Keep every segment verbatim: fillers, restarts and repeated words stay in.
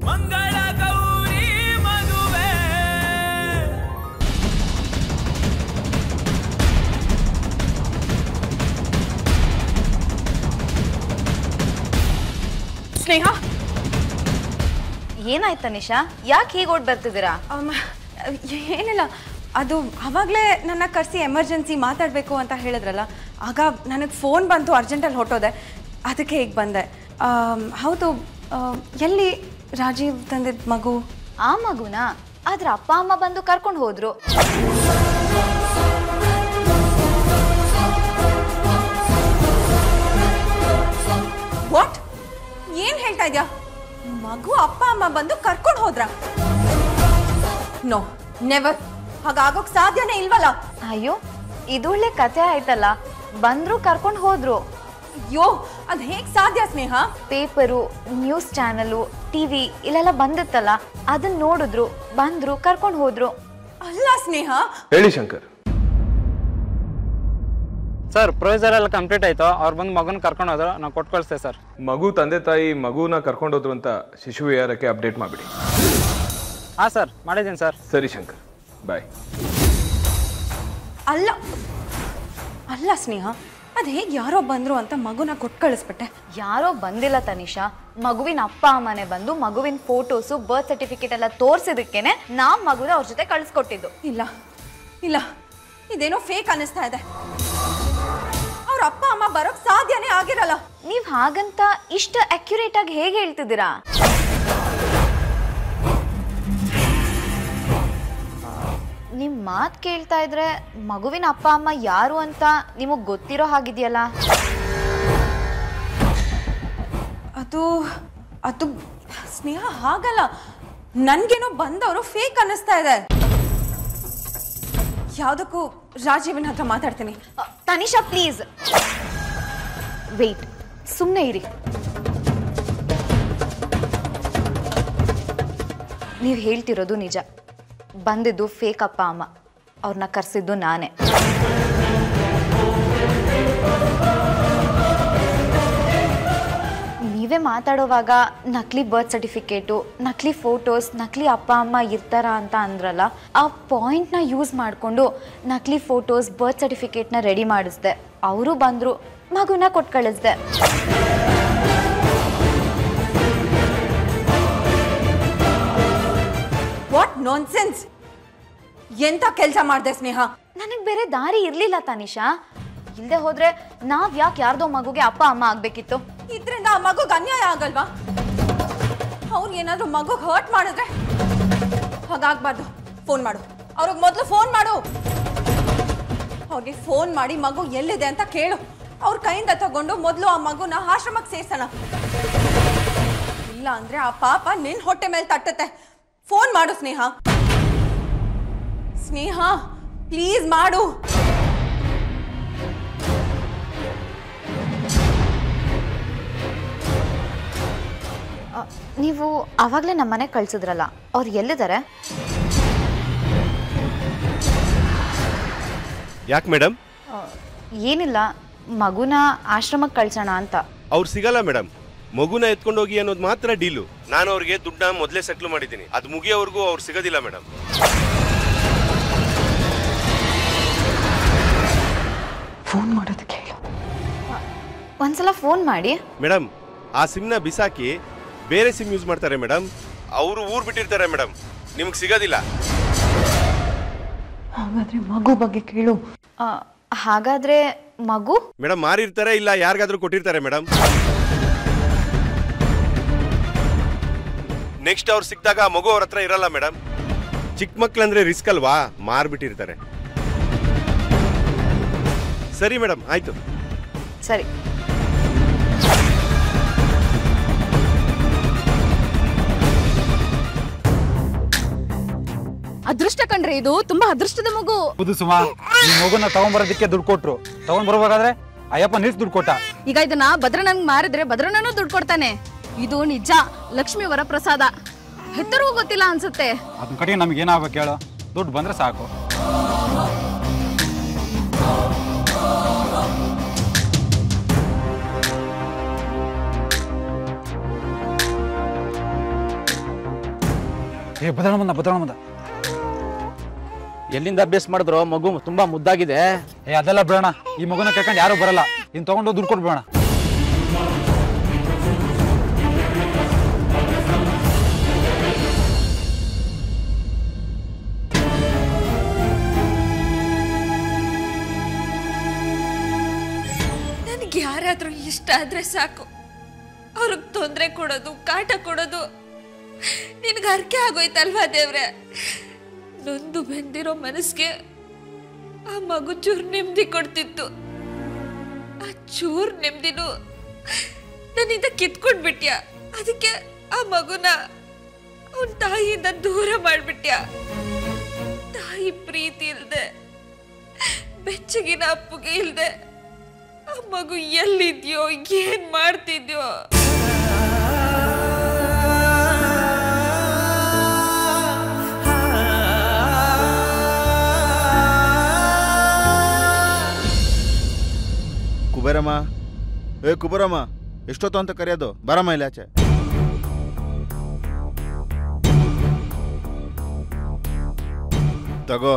ಮಂಗಳ ಗೌರಿ ಮದುವೆ. ಸ್ನೇಹ, ಏನಾಯ್ತಾ ನಿಶಾ? ಯಾಕೆ ಹೀಗೆ ಓಡ್ ಬರ್ತಿದ್ದೀರಾ? ಏನಿಲ್ಲ, ಅದು ಆವಾಗಲೇ ನನ್ನ ಕರೆಸಿ ಎಮರ್ಜೆನ್ಸಿ ಮಾತಾಡಬೇಕು ಅಂತ ಹೇಳಿದ್ರಲ್ಲ, ಆಗ ನನಗೆ ಫೋನ್ ಬಂತು, ಅರ್ಜೆಂಟಲ್ಲಿ ಹೊರಟೋದೆ, ಅದಕ್ಕೆ ಈಗ ಬಂದೆ. ಹೌದು, ಎಲ್ಲಿ ರಾಜೀವ್ ತಂದಿದ್ದ ಮಗು? ಆ ಮಗುನ ಆದ್ರ ಅಪ್ಪ ಅಮ್ಮ ಬಂದು ಕರ್ಕೊಂಡು ಹೋದ್ರು. ವಾಟ್? ಏನ್ ಹೇಳ್ತಾ ಇದ್ಯಾ? ಮಗು ಅಪ್ಪ ಅಮ್ಮ ಬಂದು ಕರ್ಕೊಂಡು ಹೋದ್ರ? No, never. ಹಾಗಾಗೋಕ್ ಸಾಧ್ಯನೇ ಇಲ್ವಲ್ಲ. ಅಯ್ಯೋ, ಇದೊಳ್ಳೆ ಕತೆ ಆಯ್ತಲ್ಲ. ಬಂದ್ರು ಕರ್ಕೊಂಡು ಹೋದ್ರು. ಅಯ್ಯೋ, ಅದ್ ಹೇಗ್ ಸಾಧ್ಯ Sneha? Paper, news channel, TV ಇಲ್ಲೆಲ್ಲ ಬಂದಿತ್ತಲ್ಲ, ಅದನ್ನ ನೋಡಿದ್ರು, ಬಂದ್ರು ಕರ್ಕೊಂಡು ಹೋದ್ರು. ಅಲ್ಲ ಸ್ನೇಹ. ಹೇಳಿ ಶಂಕರ್. ಸರ್, ಪ್ರೊಸೀಜರ್ ಎಲ್ಲ ಕಂಪ್ಲೀಟ್ ಆಯ್ತು. ಅವ್ರು ಬಂದು ಮಗನ ಕರ್ಕೊಂಡು ಹೋದ್ರು, ನಾವು ಕೊಟ್ಟು ಕಳಿಸ್ತೇವೆ ಸರ್. ಮಗು ತಂದೆ ತಾಯಿ ಮಗುನ ಕರ್ಕೊಂಡೋದ್ರು ಅಂತ ಶಿಶು ವಿಹಾರಕ್ಕೆ ಅಪ್ಡೇಟ್ ಮಾಡಿಬಿಡಿ. ಹಾಂ ಸರ್, ಮಾಡಿದ್ದೀನಿ ಸರ್. ಸರಿ ಶಂಕರ್, ಬಾಯ್. ಅಲ್ಲ ಅಲ್ಲ ಸ್ನೇಹ, ಅದ್ ಹೇಗೆ ಯಾರೋ ಬಂದ್ರು ಅಂತ ಮಗುನ ಕೊಟ್ಟು ಕಳಿಸ್ಬಿಟ್ಟೆ? ಯಾರೋ ಬಂದಿಲ್ಲ ತನಿಷಾ, ಮಗುವಿನ ಅಪ್ಪ ಅಮ್ಮನೆ ಬಂದು ಮಗುವಿನ ಫೋಟೋಸು, ಬರ್ತ್ ಸರ್ಟಿಫಿಕೇಟ್ ಎಲ್ಲ ತೋರ್ಸಿದಕ್ಕೇನೆ ನಾವ್ ಮಗುನ ಅವ್ರ ಜೊತೆ ಕಳಿಸ್ಕೊಟ್ಟಿದ್ದು. ಇಲ್ಲ ಇಲ್ಲ, ಇದೇನೋ ಫೇಕ್ ಅನಿಸ್ತಾ ಇದೆ. ಅವ್ರ ಅಪ್ಪ ಅಮ್ಮ ಬರೋಕ್ ಸಾಧ್ಯನೇ ಆಗಿರಲ್ಲ. ನೀವ್ ಹಾಗಂತ ಇಷ್ಟ ಅಕ್ಯುರೇಟ್ ಆಗಿ ಹೇಗೆ ಹೇಳ್ತಿದ್ದೀರಾ? ನಿಮ್ ಮಾತ್ ಕೇಳ್ತಾ ಇದ್ರೆ ಮಗುವಿನ ಅಪ್ಪ ಅಮ್ಮ ಯಾರು ಅಂತ ನಿಮಗ್ ಗೊತ್ತಿರೋ ಹಾಗಿದೆಯಲ್ಲ. ಅದು ಅದು ಸ್ನೇಹ ಹಾಗಲ್ಲ, ನನ್ಗೇನೋ ಬಂದವರು ಫೇಕ್ ಅನ್ನಿಸ್ತಾ ಇದೆ. ಯಾವ್ದಕ್ಕೂ ರಾಜೀವನ್ ಹತ್ರ ಮಾತಾಡ್ತೀನಿ. ತನಿಷಾ ಪ್ಲೀಸ್ ವೇಟ್, ಸುಮ್ಮನೆ ಇರಿ. ನೀವು ಹೇಳ್ತಿರೋದು ನಿಜ. ಬಂದಿದ್ದು ಫೇಕ್ ಅಪ್ಪ ಅಮ್ಮ, ಅವ್ರನ್ನ ಕರೆಸಿದ್ದು ನಾನೇ. ನೀವೇ ಮಾತಾಡೋವಾಗ ನಕಲಿ ಬರ್ತ್ ಸರ್ಟಿಫಿಕೇಟು, ನಕಲಿ ಫೋಟೋಸ್, ನಕಲಿ ಅಪ್ಪ ಅಮ್ಮ ಇರ್ತಾರ ಅಂತ ಅಂದ್ರಲ್ಲ, ಆ ಪಾಯಿಂಟ್ನ ಯೂಸ್ ಮಾಡಿಕೊಂಡು ನಕಲಿ ಫೋಟೋಸ್, ಬರ್ತ್ ಸರ್ಟಿಫಿಕೇಟ್ನ ರೆಡಿ ಮಾಡಿಸ್ದೆ. ಅವರು ಬಂದರು, ಮಗುನ ಕೊಟ್ಟು ಕಳಿಸ್ದೆ. What nonsense! ಎಂತ ಕೆಲಸ ಮಾಡಿದೆ ಸ್ನೇಹ? ನನಗೆ ಬೇರೆ ದಾರಿ ಇರಲಿಲ್ಲ ತನಿಷಾ. ಇಲ್ಲದೆ ಹೋದ್ರೆ ನಾವ್ ಯಾಕೆ ಯಾರ್ದೋ ಮಗುಗೆ ಅಪ್ಪ ಅಮ್ಮ ಆಗ್ಬೇಕಿತ್ತು? ಇದ್ರಿಂದ ಆ ಮಗುಗೆ ಅನ್ಯಾಯ ಆಗಲ್ವಾ? ಅವ್ರು ಏನಾದ್ರು ಮಗುಗೆ ಹರ್ಟ್ ಮಾಡಿದ್ರೆ? ಹಾಗಾಗ್ಬಾರ್ದು. ಫೋನ್ ಮಾಡು, ಅವ್ರಿಗೆ ಮೊದಲು ಫೋನ್ ಮಾಡು. ಅವ್ರಿಗೆ ಫೋನ್ ಮಾಡಿ ಮಗು ಎಲ್ಲಿದೆ ಅಂತ ಕೇಳು. ಅವ್ರ ಕೈಯಿಂದ ತಗೊಂಡು ಮೊದಲು ಆ ಮಗುನ ಆಶ್ರಮಕ್ಕೆ ಸೇರ್ಸೋಣ. ಇಲ್ಲ ಅಂದ್ರೆ ಆ ಪಾಪ ನಿನ್ ಹೊಟ್ಟೆ ಮೇಲೆ ತಟ್ಟತ್ತೆ. ಫೋನ್ ಮಾಡು ಸ್ನೇಹ. ಸ್ನೇಹ ಪ್ಲೀಸ್ ಮಾಡು. ನೀವು ಆವಾಗಲೇ ನಮ್ಮ ಮನೆಗೆ ಕಳ್ಸಿದ್ರಲ್ಲ, ಅವ್ರು ಎಲ್ಲಿದ್ದಾರೆ? ಯಾಕೆ ಮೇಡಮ್? ಏನಿಲ್ಲ, ಮಗುನ ಆಶ್ರಮಕ್ಕೆ ಕಳ್ಸೋಣ ಅಂತ. ಅವ್ರು ಸಿಗಲ್ಲ ಮೇಡಮ್. ಮಗುನ ಎತ್ಕೊಂಡೋಗಿ ಅನ್ನೋದು ಮಾತ್ರ ಡೀಲು. ನಾನು ಅವ್ರಿಗೆ ದುಡ್ಡನ್ನ ಮೊದಲೇ ಸೆಟ್ಲ್ ಮಾಡಿದ್ದೀನಿ. ಅದು ಮುಗಿಯೋವರೆಗೂ ಅವ್ರು ಸಿಗೋದಿಲ್ಲ ಮೇಡಮ್. ಫೋನ್ ಮಾಡೋದಕ್ಕೆ ಹೇಳು. ಒಂದ್ಸಲ ಫೋನ್ ಮಾಡಿ. ಮೇಡಮ್, ಆ ಸಿಮ್ನ ಬಿಸಾಕಿ ಬೇರೆ ಸಿಮ್ ಯೂಸ್ ಮಾಡ್ತಾರೆ ಮೇಡಮ್. ಅವರು ಊರು ಬಿಟ್ಟಿರ್ತಾರೆ ಮೇಡಮ್, ನಿಮ್ಗೆ ಸಿಗೋದಿಲ್ಲ. ಹಾಗಾದ್ರೆ ಮಗು ಬಗ್ಗೆ ಕೇಳು. ಹಾಗಾದ್ರೆ ಮಗು ಮೇಡಮ್ ಮಾರಿರ್ತಾರೆ, ಇಲ್ಲ ಯಾರಿಗಾದ್ರೂ ಕೊಟ್ಟಿರ್ತಾರೆ ಮೇಡಮ್. ನೆಕ್ಸ್ಟ್ ಅವ್ರು ಸಿಕ್ಕಿದಾಗ ಆ ಮಗು ಅವ್ರ ಹತ್ರ ಇರಲ್ಲ ಮೇಡಮ್. ಚಿಕ್ಕ ಮಕ್ಳಂದ್ರೆ ರಿಸ್ಕ್ ಅಲ್ವಾ, ಮಾರ್ಬಿಟ್ಟಿರ್ತಾರೆ. ಸರಿ ಮೇಡಮ್, ಆಯ್ತು. ಸರಿ. ಅದೃಷ್ಟ ಕಂಡ್ರೆ ಇದು ತುಂಬಾ ಅದೃಷ್ಟದ ಮಗು. ಹೌದು ಸುಮಾ, ಈ ಮಗುನ ತಗೊಂಡ್ಬರೋದಕ್ಕೆ ದುಡ್ಡು ಕೊಟ್ರು. ತಗೊಂಡ್ ಬರ್ಬೇಕಾದ್ರೆ ಅಯ್ಯಪ್ಪ ನಿಲ್ಸ್ ದುಡ್ಡು ಕೊಟ್ಟ. ಈಗ ಇದನ್ನ ಭದ್ರನಂಗ್ ಮಾರಿದ್ರೆ ಭದ್ರನೂ ದುಡ್ಡು ಕೊಡ್ತಾನೆ. ಇದು ನಿಜ ಲಕ್ಷ್ಮಿ ವರಪ್ರಸಾದ. ಹೆತ್ತರಿಗೂ ಗೊತ್ತಿಲ್ಲ ಅನ್ಸುತ್ತೆ. ಅದನ್ನ ಕಡೆಗೆ ನಮ್ಗೆ ಏನಾಗ್ಬೇಕು ಹೇಳು? ದುಡ್ಡು ಬಂದ್ರೆ ಸಾಕು. ಏ ಬದಲಾವಣೆ ಬಂದ ಬದಲಾವಣೆ ಬಂದ. ಎಲ್ಲಿಂದ ಅಭ್ಯಾಸ ಮಾಡಿದ್ರು ಮಗು ತುಂಬಾ ಮುದ್ದಾಗಿದೆ. ಏ ಅದೆಲ್ಲ ಬಿಡೋಣ, ಈ ಮಗುನ ಕರ್ಕೊಂಡು ಯಾರು ಬರಲ್ಲ. ಇನ್ನು ತಗೊಂಡು ದುಡ್ಡು ಕೊಟ್ಬಿಡೋಣ. ನನಗೆ ಯಾರಾದ್ರೂ ಇಷ್ಟ ಆದ್ರೆ ಸಾಕು, ಅವ್ರಿಗೆ ತೊಂದರೆ ಕೊಡೋದು, ಕಾಟ ಕೊಡೋದು ನಿನ್ಗೆ ಅರ್ಕೆ ಆಗೋಯ್ತಲ್ವಾ ದೇವ್ರೆ? ನೊಂದು ಬೆಂದಿರೋ ಮನಸ್ಸಿಗೆ ಆ ಮಗು ಚೂರು ನೆಮ್ಮದಿ ಕೊಡ್ತಿತ್ತು. ಆ ಚೂರು ನೆಮ್ಮದಿನೂ ನನ್ನಿಂದ ಕಿತ್ಕೊಂಡ್ಬಿಟ್ಯ. ಅದಕ್ಕೆ ಆ ಮಗುನ ಅವನ ತಾಯಿಯಿಂದ ದೂರ ಮಾಡ್ಬಿಟ್ಯ. ತಾಯಿ ಪ್ರೀತಿ ಇಲ್ದೆ, ಬೆಚ್ಚಗಿನ ಅಪ್ಪುಗೆ ಇಲ್ದೆ ಆ ಮಗು ಎಲ್ಲಿದ್ಯೋ, ಏನ್ ಮಾಡ್ತಿದ್ಯೋ? ಕುಬೇರಮ್ಮ, ಏ ಕುಬೇರಮ್ಮ, ಎಷ್ಟೊತ್ತು ಅಂತ ಕರೆಯೋದು? ಬರಮ್ಮ ಇಲ್ಲಿ ಆಚೆ. ತಗೋ,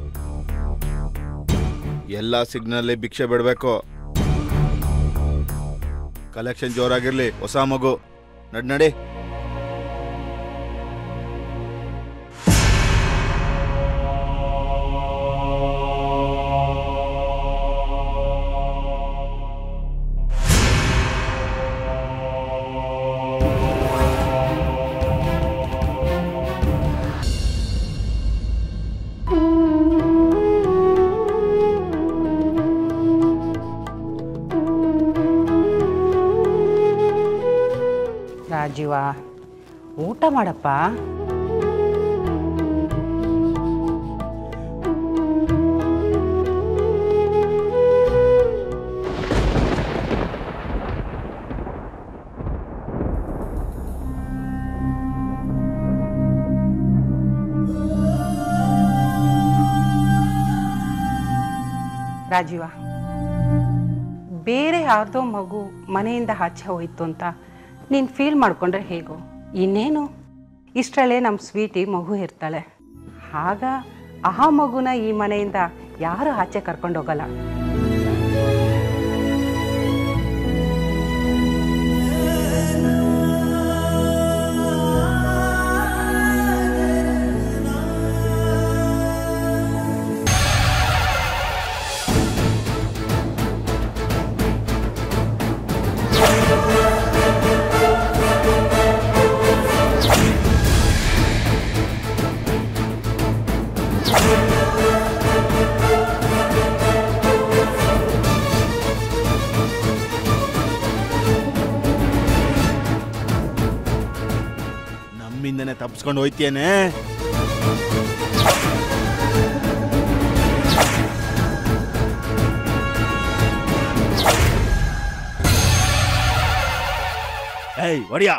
ಎಲ್ಲ ಸಿಗ್ನಲ್ ಭಿಕ್ಷೆ ಬಿಡ್ಬೇಕು. ಕಲೆಕ್ಷನ್ ಜೋರಾಗಿರ್ಲಿ. ಹೊಸ ಮಗು, ನಡ್ ನಡಿ. ರಾಜೀವ, ಊಟ ಮಾಡಪ್ಪ. ರಾಜೀವ, ಬೇರೆ ಯಾರ್ದೋ ಮಗು ಮನೆಯಿಂದ ಆಚೆ ಹೋಯ್ತು ಅಂತ ನೀನು ಫೀಲ್ ಮಾಡ್ಕೊಂಡ್ರೆ ಹೇಗೋ? ಇನ್ನೇನು, ಇಷ್ಟರಲ್ಲೇ ನಮ್ಮ ಸ್ವೀಟಿ ಮಗು ಇರ್ತಾಳೆ. ಆಗ ಆ ಮಗುನ ಈ ಮನೆಯಿಂದ ಯಾರು ಆಚೆ ಕರ್ಕೊಂಡೋಗಲ್ಲ. ನಮ್ಮಿಂದನೇ ತಪ್ಪಿಸ್ಕೊಂಡು ಹೋಯ್ತೇನೆ. ಏಯ್ ಒಡಿಯಾ,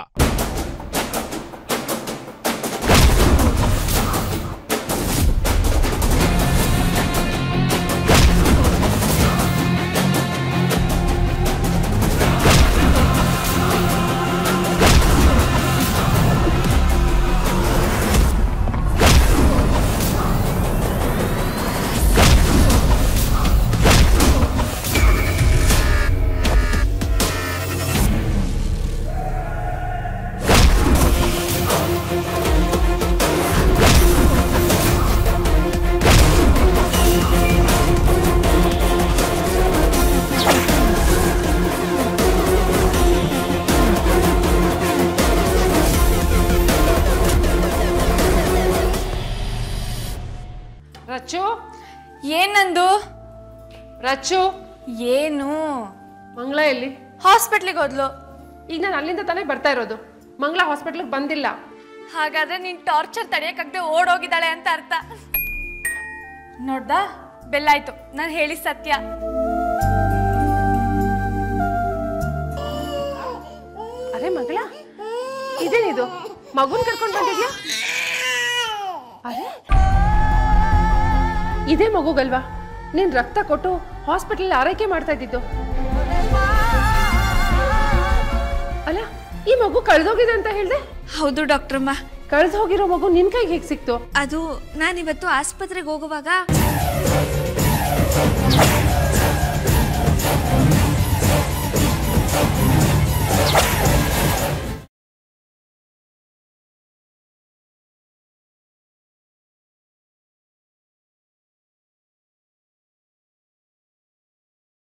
ರಚ್ಚು, ಏನಂದು? ರಚ್ಚು, ಏನು? ಮಂಗಳ ಎಲ್ಲಿ? ಹಾಸ್ಪಿಟ್ಲಿಗೆ ಹೋದ್ಲು. ಈಗ ನಾನು ಅಲ್ಲಿಂದ ತಾನೇ ಬರ್ತಾ ಇರೋದು. ಮಂಗಳ ಹಾಸ್ಪಿಟ್ಲಿಗೆ ಬಂದಿಲ್ಲ. ಹಾಗಾದ್ರೆ ನೀನ್ ಟಾರ್ಚರ್ ತಡೆಯಕ್ಕಾಗದೆ ಓಡೋಗಿದ್ದಾಳೆ ಅಂತ ಅರ್ಥ. ನೋಡ್ದ, ಬೆಲ್ಲಾಯ್ತು. ನಾನು ಹೇಳಿ ಸತ್ಯ. ಅರೆ ಮಗಳ, ಇದೇನಿದು? ಮಗುನ್ ಕರ್ಕೊಂಡು ಬಂದಿದ್ಯಾ? ಅರೆ, ಇದೇ ಮಗುಗಲ್ವಾ ನೀನ್ ರಕ್ತ ಕೊಟ್ಟು ಹಾಸ್ಪಿಟಲ್ ಆರೈಕೆ ಮಾಡ್ತಾ ಇದ್ದಿದ್ದು? ಅಲ್ಲ, ಈ ಮಗು ಕಳೆದೋಗಿದೆ ಅಂತ ಹೇಳ್ದೆ? ಹೌದು ಡಾಕ್ಟ್ರಮ್ಮ. ಕಳೆದು ಹೋಗಿರೋ ಮಗು ನಿನ್ ಕೈಗೆ ಹೇಗೆ ಸಿಕ್ತು? ಅದು ನಾನಿವತ್ತು ಆಸ್ಪತ್ರೆಗೆ ಹೋಗುವಾಗ